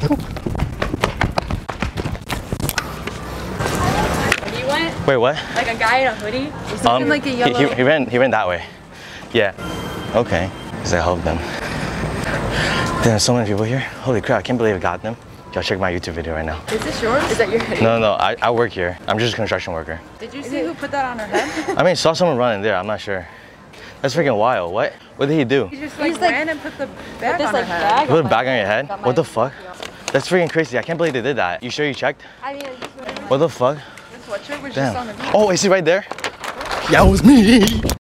Wait, what? Like a guy in a hoodie? He's looking like a yellow... He ran that way. Yeah. Okay. Because I helped them. There's so many people here. Holy crap, I can't believe I got them. Y'all check my YouTube video right now. Is this yours? Is that your hoodie? No, I work here. I'm just a construction worker. Did you see who put that on her head? I mean, saw someone running there. I'm not sure. That's freaking wild. What? What did he do? He just like ran and put the bag on her head. Put a bag on your head? What the fuck? That's freaking crazy. I can't believe they did that. You sure you checked? I mean, what the fuck? this sweatshirt was Damn. just on the beach. Oh, is he right there? That was me.